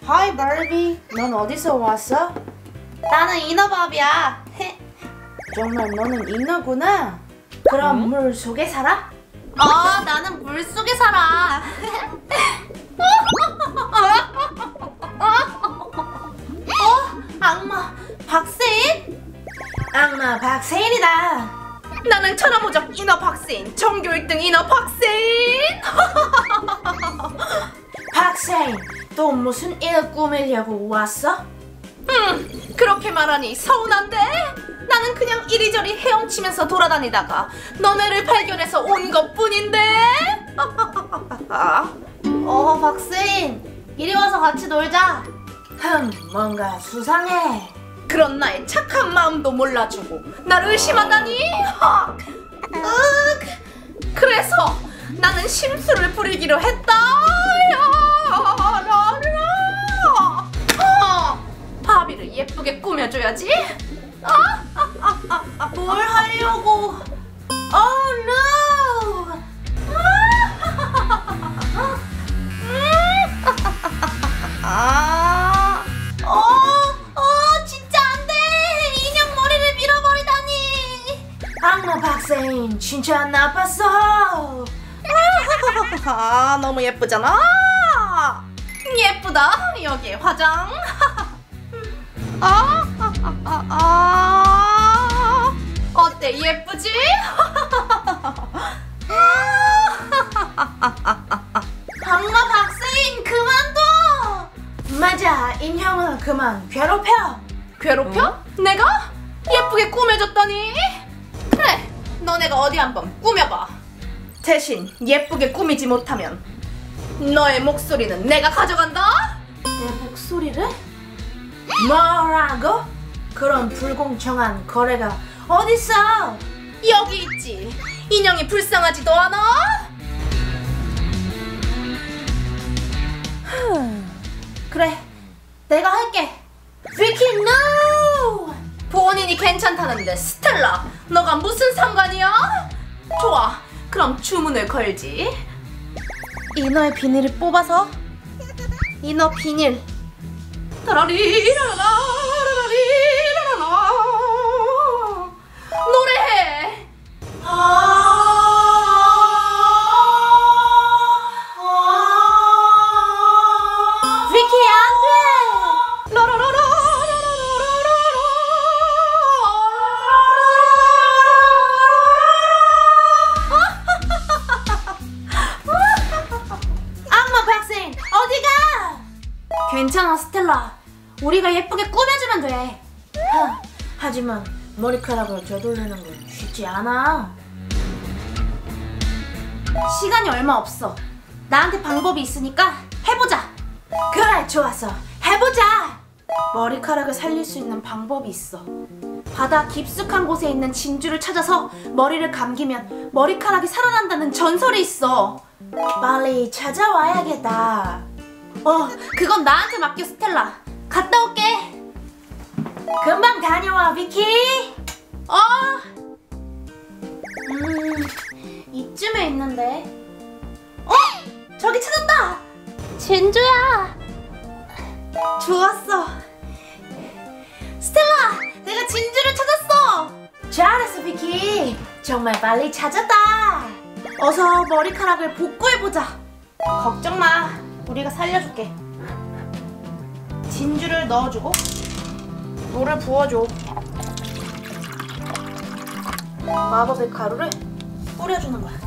하이 바비, 넌 어디서 왔어? 나는 인어밥이야. 정말 너는 인어구나. 그럼 물 속에 살아? 나는 물 속에 살아. 악마 박세인? 악마 박세인이다. 나는 천하무적 인어 박세인, 전교 1등 인어 박세인. 박세인, 또 무슨 일 꾸미려고 왔어? 그렇게 말하니 서운한데? 나는 그냥 이리저리 헤엄치면서 돌아다니다가 너네를 발견해서 온 것뿐인데. 박세인, 이리 와서 같이 놀자. 뭔가 수상해. 그런 나의 착한 마음도 몰라주고 날 의심하다니. 그래서 나는 심술을 부리기로 했다. 바비를 예쁘게 꾸며줘야지. 뭘 하려고? Oh no! 진짜 안 돼! 인형 머리를 밀어버리다니! 악마 박세인, 진짜 나빴어! 너무 예쁘잖아. 예쁘다. 여기에 화장. 어때, 예쁘지? 악마 박세인, 그만둬! 맞아, 인형을 그만 괴롭혀. 괴롭혀? 내가? 예쁘게 꾸며줬더니? 그래, 너네가 어디 한번 꾸며봐. 대신 예쁘게 꾸미지 못하면 너의 목소리는 내가 가져간다. 내 목소리를? 뭐라고? 그런 불공정한 거래가 어딨어? 여기 있지. 인형이 불쌍하지도 않아? 그래, 내가 할게. 비키, no! 본인이 괜찮다는데 스텔라, 너가 무슨 상관이야? 좋아, 그럼 주문을 걸지. 인어의 비닐을 뽑아서 인어 비닐. 라라리라라라라리라라. 노래해. 비키, 안 돼! 악마 박세인, 어디가? 괜찮아, 스텔라. 우리가 예쁘게 꾸며주면 돼. 하지만 머리카락을 되돌리는 건 쉽지 않아. 시간이 얼마 없어. 나한테 방법이 있으니까 해보자. 그래, 좋았어. 해보자. 머리카락을 살릴 수 있는 방법이 있어. 바다 깊숙한 곳에 있는 진주를 찾아서 머리를 감기면 머리카락이 살아난다는 전설이 있어. 빨리 찾아와야겠다. 그건 나한테 맡겨, 스텔라. 갔다 올게. 금방 다녀와, 비키. 이쯤에 있는데. 저기 찾았다. 진주야. 좋았어. 스텔라, 내가 진주를 찾았어. 잘했어, 비키. 정말 빨리 찾았다. 어서 머리카락을 복구해보자. 걱정 마, 우리가 살려줄게. 진주를 넣어주고 물을 부어줘. 마법의 가루를 뿌려주는 거야.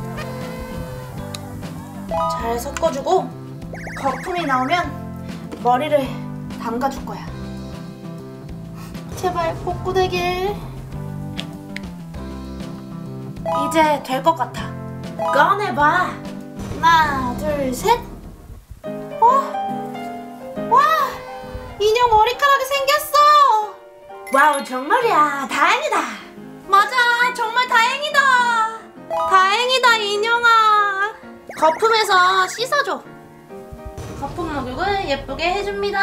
잘 섞어주고 거품이 나오면 머리를 담가줄 거야. 제발 복구되길. 이제 될 것 같아. 꺼내봐. 하나, 둘, 셋. 와! 인형 머리카락이 생겼어. 와우, 정말이야. 다행이다. 맞아, 정말 다행이다. 다행이다, 인형아. 거품에서 씻어줘. 거품 목욕을 예쁘게 해줍니다.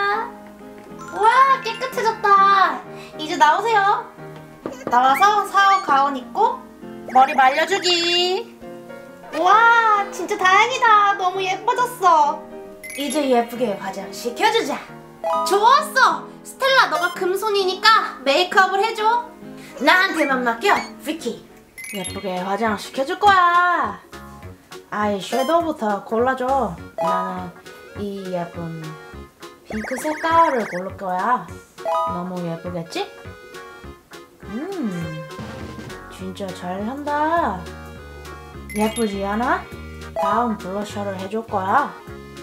와, 깨끗해졌다. 이제 나오세요. 나와서 샤워 가운 입고 머리 말려주기. 와, 진짜 다행이다. 너무 예뻐졌어. 이제 예쁘게 화장시켜주자. 좋았어. 스텔라, 너가 금손이니까 메이크업을 해줘. 나한테만 맡겨, 비키. 예쁘게 화장시켜줄 거야. 아이 섀도우부터 골라줘. 나는 이 예쁜 핑크 색깔을 고를 거야. 너무 예쁘겠지? 진짜 잘한다. 예쁘지 않아? 다음 블러셔를 해줄 거야.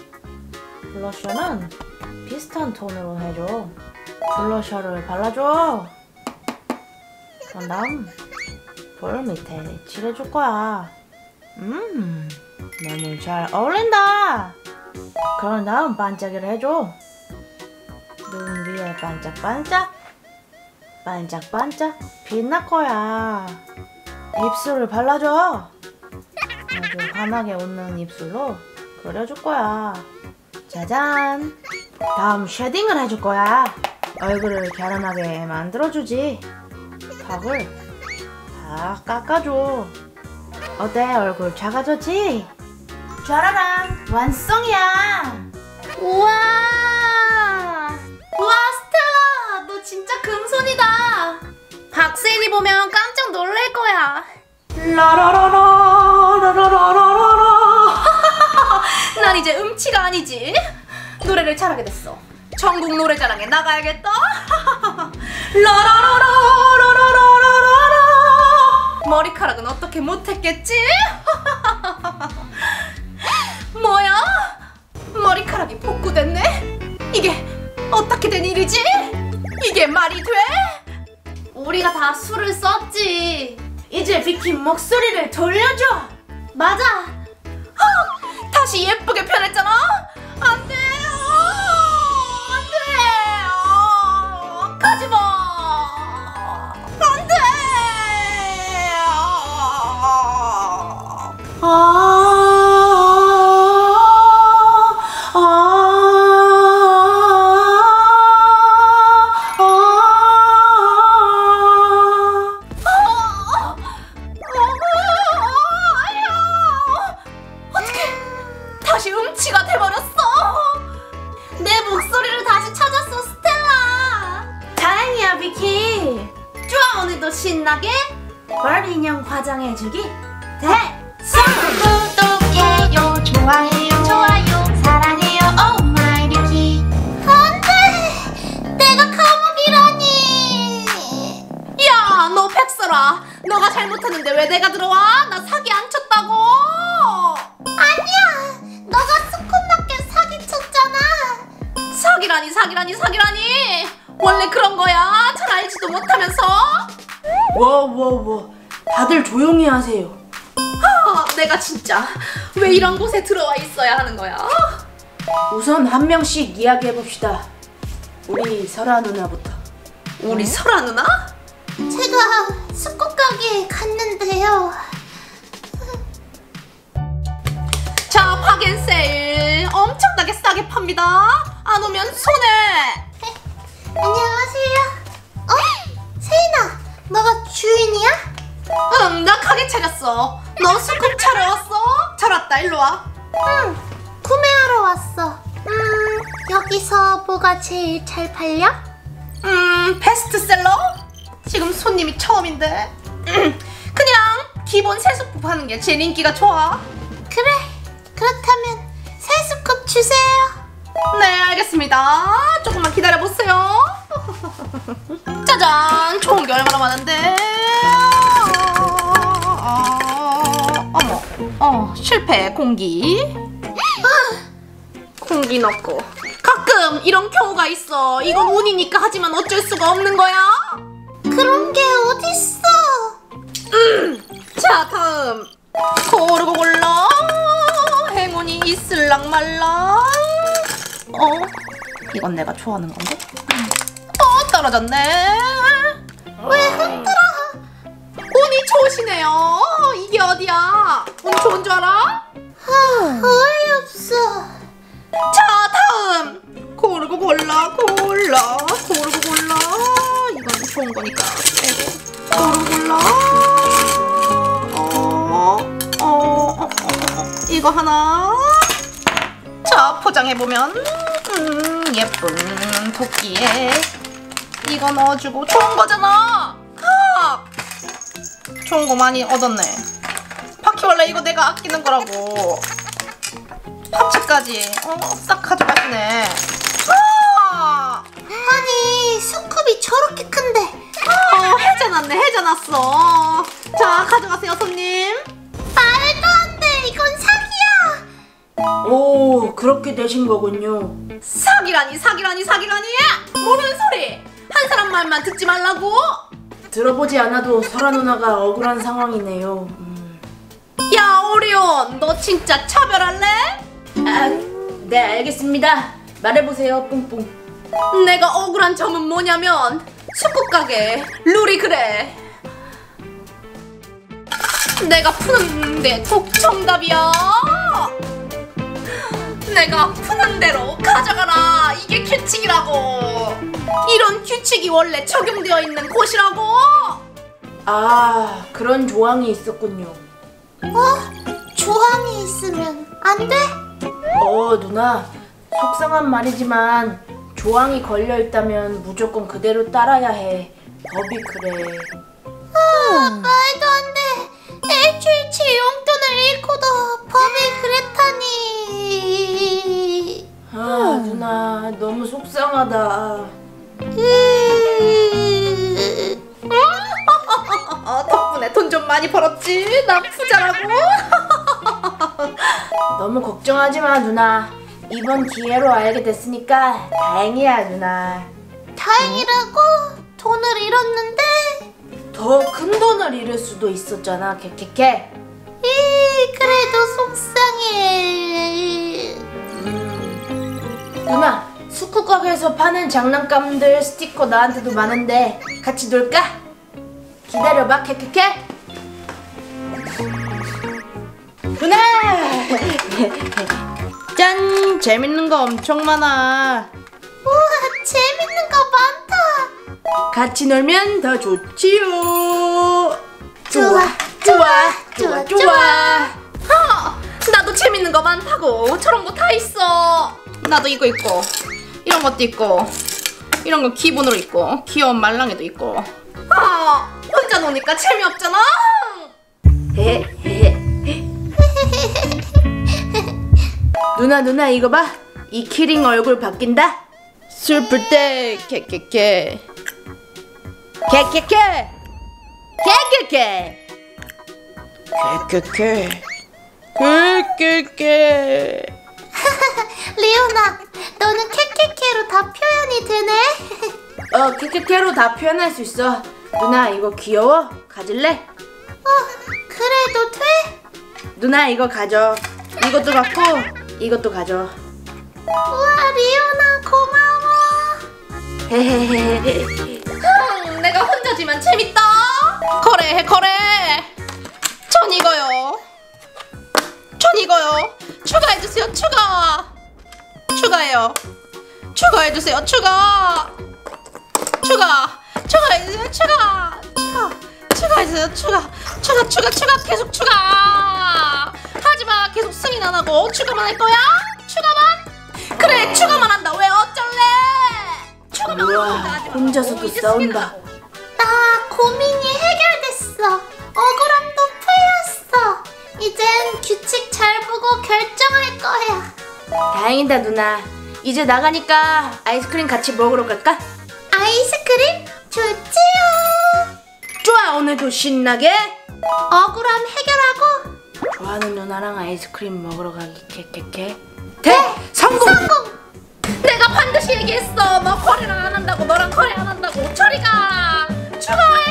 블러셔는 비슷한 톤으로 해줘. 블러셔를 발라줘. 그런 다음 볼 밑에 칠해줄 거야. 너무 잘 어울린다. 그런 다음 반짝이를 해줘. 눈 위에 반짝반짝 반짝반짝 빛날 거야. 입술을 발라줘. 아주 환하게 웃는 입술로 그려줄 거야. 짜잔. 다음 쉐딩을 해줄 거야. 얼굴을 갸름하게 만들어주지. 턱을 다 깎아줘. 어때? 얼굴 작아졌지? 짜라란, 완성이야. 우와, 우와, 스텔라, 너 진짜 금손이다. 박세인이 보면 깜짝 놀랄 거야. 라라라라라라라라라. 난 이제 음치가 아니지. 노래를 잘하게 됐어. 전국 노래자랑에 나가야겠다. 라라라라라라라라라. 머리카락은 어떻게 못했겠지? 뭐야? 머리카락이 복구됐네? 이게 어떻게 된 일이지? 이게 말이 돼? 우리가 다 술을 썼지. 이제 비키 목소리를 돌려줘. 맞아. 다시 예쁘게 변했잖아? 안 돼! 안 돼! 가지마! 안 돼! 다시 음치가 돼버렸어. 내 목소리를 다시 찾았어, 스텔라. 다행이야, 비키. 좋아, 오늘도 신나게 별 인형 화장해주기 대성. 구독해요, 좋아해요, 좋아요, 사랑해요, 오 마이 비키. 안돼, 내가 감옥이라니. 야, 너 백설아, 너가 잘못했는데 왜 내가 들어와? 나 사기 안 쳤다고. 아니야, 너가 스콘맞게 사기쳤잖아. 사기라니 원래 그런 거야. 잘 알지도 못하면서. 워, 다들 조용히 하세요. 내가 진짜 왜 이런 곳에 들어와 있어야 하는 거야? 우선 한 명씩 이야기해봅시다. 우리 설아 누나부터. 우리 설아 누나? 제가 스콘 가게에 갔는데요. 자, 파겐세일 엄청나게 싸게 팝니다. 안 오면 손해. 안녕하세요. 세인아, 너가 주인이야? 응, 나 가게 차렸어. 너 스쿱 차러 왔어? 잘 왔다, 일로 와. 응, 구매하러 왔어. 여기서 뭐가 제일 잘 팔려? 베스트셀러? 지금 손님이 처음인데. 그냥 기본 세수품 하는 게 제일 인기가 좋아. 그래, 그렇다면 세수컵 주세요. 네, 알겠습니다. 조금만 기다려보세요. 짜잔, 좋은 게 얼마나 많은데. 어머, 실패, 공기. 공기 넣고. 가끔 이런 경우가 있어. 이건 운이니까 하지만 어쩔 수가 없는 거야. 그런 게 어딨어? 자, 다음. 고르고 골라. 행운이 있을랑 말랑. 이건 내가 좋아하는 건데? 떨어졌네. 왜 흔들어? 운이 좋으시네요. 이게 어디야? 운 좋은 줄 알아? 어이없어. 자, 다음. 고르고 골라. 고르고 골라. 이건 좋은 거니까 빼고. 고르고 골라. 이거 하나. 자, 자, 포장해보면 예쁜 토끼에 이거 넣어주고 좋은 거잖아. 좋은 거 많이 얻었네. 바퀴벌레 이거 내가 아끼는 거라고. 파츠까지 싹 가져가시네. 아니 수쿰이 저렇게 큰데. 해져놨네, 해져놨어. 자, 가져가세요, 손님. 말도 안 돼. 이건 사기야. 오, 그렇게 되신 거군요. 사기라니. 모르는 소리. 한 사람 말만 듣지 말라고. 들어보지 않아도 설아 누나가 억울한 상황이네요. 야, 오리온, 너 진짜 차별할래? 아, 네, 알겠습니다. 말해보세요, 뿡뿡. 내가 억울한 점은 뭐냐면 수국 가게 룰이 그래. 내가 푸는데 꼭 정답이야. 내가 푸는 대로 가져가라. 이게 규칙이라고. 이런 규칙이 원래 적용되어 있는 곳이라고. 아, 그런 조항이 있었군요. 조항이 있으면 안 돼? 누나, 속상한 말이지만 조항이 걸려있다면 무조건 그대로 따라야 해. 법이 그래. 말도 안 돼. 일주일치 용돈을 잃고도 법이 그랬다니. 아, 누나, 너무 속상하다. 덕분에 돈 좀 많이 벌었지. 나 부자라고. 너무 걱정하지 마, 누나. 이번 기회로 알게 됐으니까 다행이야, 누나. 다행이라고? 돈을 잃었는데? 더 큰 돈을 잃을 수도 있었잖아, 케케케. 그래도 속상해. 누나, 수쿠 가게에서 파는 장난감들 스티커 나한테도 많은데 같이 놀까? 기다려봐, 케케케. 누나! 짠! 재밌는 거 엄청 많아. 우와, 재밌는 거 많다. 같이 놀면 더 좋지요. 좋아. 나도 재밌는 거 많다고. 저런 거 다 있어. 나도 이거 있고 이런 것도 있고 이런 거 기본으로 있고 귀여운 말랑이도 있고. 혼자 노니까 재미없잖아. 누나 이거 봐. 이 키링 얼굴 바뀐다. 슬플 때 케케케 케케케 케케케 케케케 케케케. 리오나, 너는 케케케로 다 표현이 되네. 케케케로 다 표현할 수 있어. 누나 이거 귀여워? 가질래? 그래도 돼? 누나 이거 가져. 이것도 갖고 이것도 가져. 우와, 리오나 고마워. 내가 혼자지만 재밌다. 거래해. 전 이거요. 추가해주세요. 추가해요. 추가해주세요. 추가해주세요. 추가해주세요. 계속 추가. 하지마. 계속 승인 안 하고 추가만 할 거야. 그래, 추가만 한다. 왜 어쩔래? 추가만 우와, 한다. 하지 마. 혼자서도 이제 싸운다. 승인하고. 나 고민이 해결됐어. 억울함도 풀렸어. 이젠 규칙 잘 보고 결정할 거야. 다행이다 누나. 이제 나가니까 아이스크림 같이 먹으러 갈까? 아이스크림? 좋지요. 좋아, 오늘도 신나게 억울함 해결하고 좋아하는 누나랑 아이스크림 먹으러 가기. 케케케 성공! 내가 반드시 얘기했어. 너 거래를 안 한다고. 너랑 거래 안 한다고. 저리 가. 추가해.